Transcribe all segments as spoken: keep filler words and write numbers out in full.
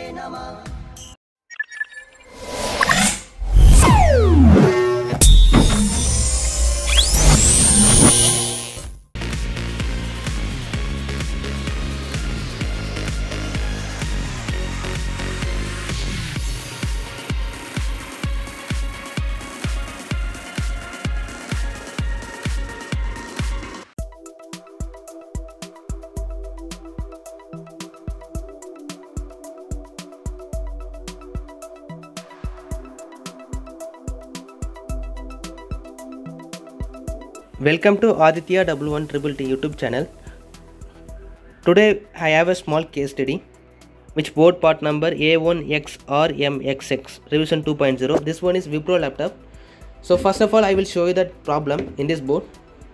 Namah. Welcome to Aditya double one triple T YouTube channel. Today I have a small case study which board part number A one X R M X X revision two point zero. This one is Wipro laptop. So first of all I will show you that problem in this board.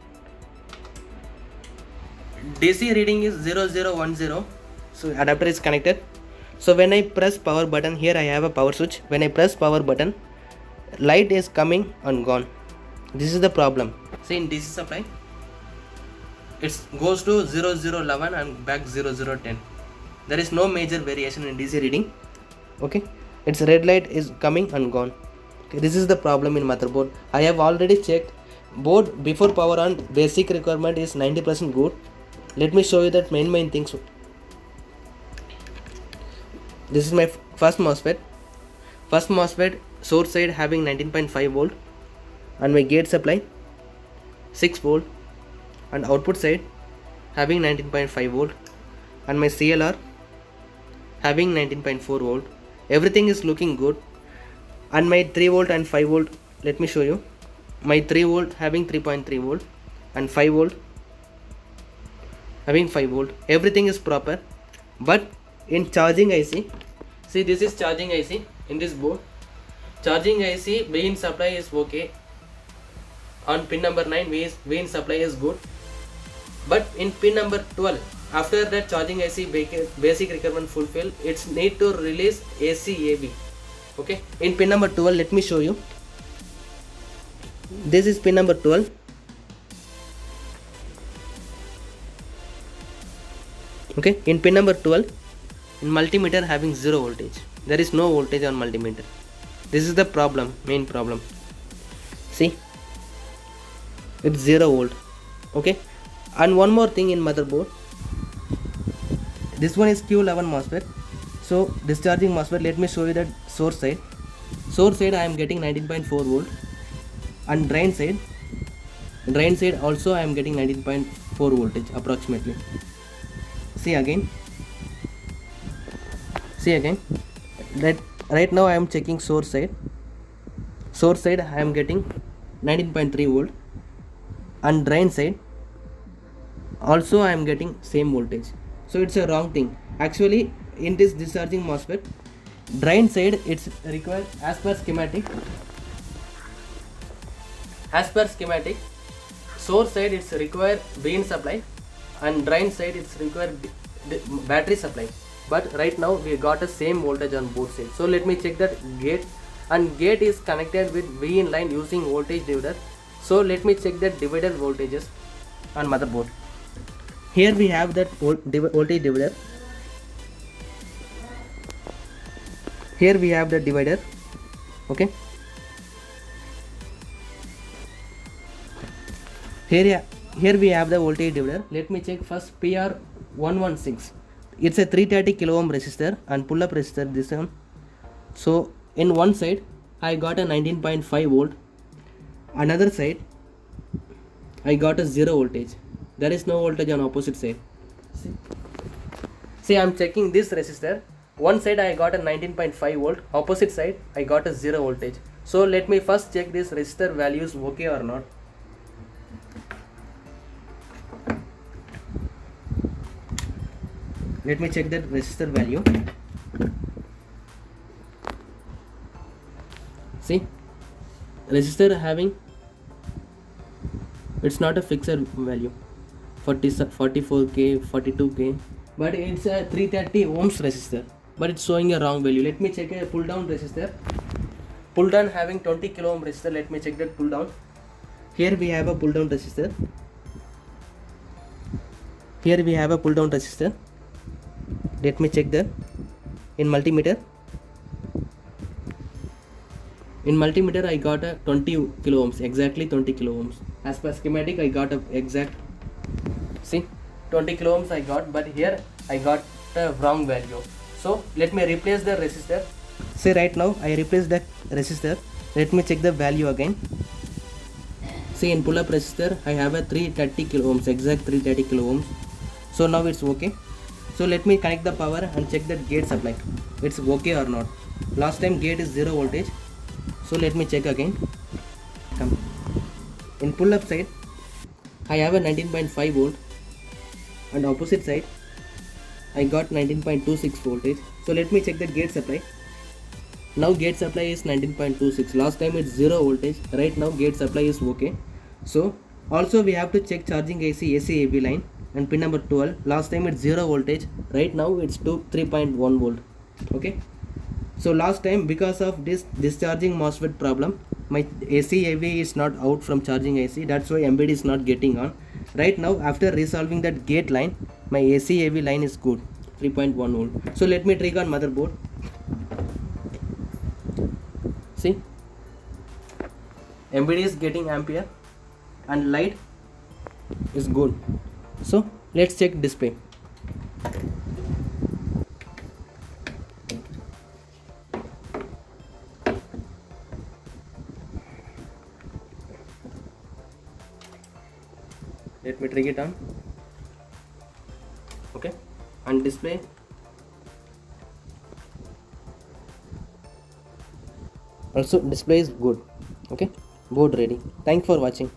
D C reading is zero zero one zero. So adapter is connected. So when I press power button, here I have a power switch. When I press power button, light is coming and gone. This is the problem. See, in D C supply it goes to zero zero one one and back zero zero one zero. There is no major variation in D C reading. Okay, its red light is coming and gone. Okay, this is the problem in motherboard. I have already checked board before power on. Basic requirement is ninety percent good. Let me show you that main main things. This is my first MOSFET. First MOSFET source side having nineteen point five volt and my gate supply six volt, and output side having nineteen point five volt, and my C L R having nineteen point four volt. Everything is looking good, and my three volt and five volt, let me show you. My three volt having three point three volt and five volt having five volt. Everything is proper, but in charging I C, see this is charging I C in this board. Charging I C V in supply is okay. On pin number nine, V in supply is good, but in pin number twelve, after that charging I C basic requirement fulfill, it's need to release A C A B. Okay, in pin number twelve, let me show you. This is pin number twelve. Okay, in pin number twelve, in multimeter having zero voltage. There is no voltage on multimeter. This is the problem, main problem. See, it's zero volt. Okay, and one more thing in motherboard. This one is Q eleven MOSFET. So discharging MOSFET, let me show you that source side. Source side I am getting nineteen point four volt, and drain side, drain side also I am getting nineteen point four voltage approximately. See again. See again. That right now I am checking source side. Source side I am getting nineteen point three volt, and drain side also I am getting same voltage. So it's a wrong thing. Actually in this discharging MOSFET, drain side it's required as per schematic. As per schematic, source side it's required V in supply, and drain side it's required battery supply. But right now we got the same voltage on both sides. So let me check that gate, and gate is connected with V in line using voltage divider. So let me check the divider voltages on motherboard. Here we have that voltage divider. Here we have the divider. Okay. Here, here we have the voltage divider. Let me check first P R one one six. It's a three thirty kilo ohm resistor and pull up resistor, this one. So in one side I got a nineteen point five volt. Another side I got a zero voltage. There is no voltage on opposite side. See, See I am checking this resistor. One side I got a nineteen point five volt, opposite side I got a zero voltage. So let me first check this resistor values okay or not. Let me check that resistor value. See, resistor having, it's not a fixed value, forty, forty-four K, forty-two K, but it's a three thirty ohms resistor, but it's showing a wrong value. Let me check a pull down resistor. Pull down having twenty kilo ohm resistor. Let me check that pull down. Here we have a pull down resistor. Here we have a pull down resistor. Let me check that. in multimeter. In multimeter I got a twenty kilo ohms, exactly twenty kilo ohms. As per schematic I got a exact, see, twenty kilo ohms I got, but here I got the wrong value. So let me replace the resistor. See, right now I replace the resistor. Let me check the value again. See, in pull up resistor I have a three hundred thirty kilo ohms, exact three hundred thirty kilo ohms. So now it's okay. So let me connect the power and check that gate supply, it's okay or not. Last time gate is zero voltage, so let me check again. Come. In pull up side I have a nineteen point five volt, and opposite side I got nineteen point two six voltage. So let me check the gate supply. Now gate supply is nineteen point two six. Last time it's zero voltage. Right now gate supply is okay. So also we have to check charging A C, A C A B line, and pin number twelve. Last time it's zero voltage. Right now it's to three point one volt. Okay. So last time, because of this discharging MOSFET problem, my A C A B is not out from charging A C. That's why M B D is not getting on. Right now, after resolving that gate line, my A C A B line is good, three point one volt. So let me trigger on motherboard. See, M B D is getting ampere and light is good. So let's check display. Let me trigger it on. Okay, and display. Also display is good. Okay, board ready. Thanks for watching.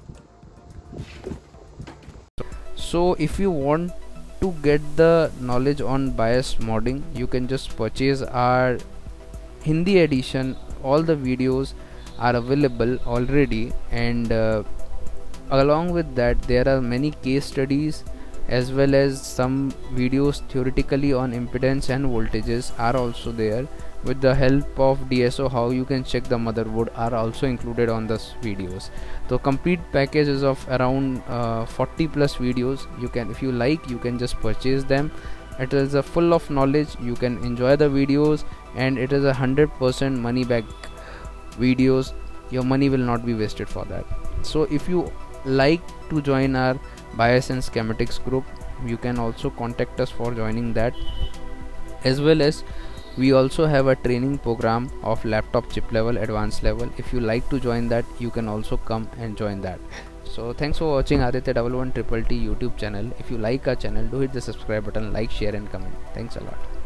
So if you want to get the knowledge on BIOS modding, you can just purchase our Hindi edition. All the videos are available already, and uh, along with that there are many case studies as well as some videos theoretically on impedance and voltages are also there. With the help of D S O, how you can check the motherboard are also included on this videos. The complete package is of around uh, forty plus videos. You can, if you like, you can just purchase them. It is a full of knowledge. You can enjoy the videos, and it is a hundred percent money back videos. Your money will not be wasted for that. So if you like to join our BIOS and schematics group, you can also contact us for joining that. As well as we also have a training program of laptop chip level, advanced level. If you like to join that, you can also come and join that. So thanks for watching Aditya one one T T T YouTube channel. If you like our channel, do hit the subscribe button, like, share and comment. Thanks a lot.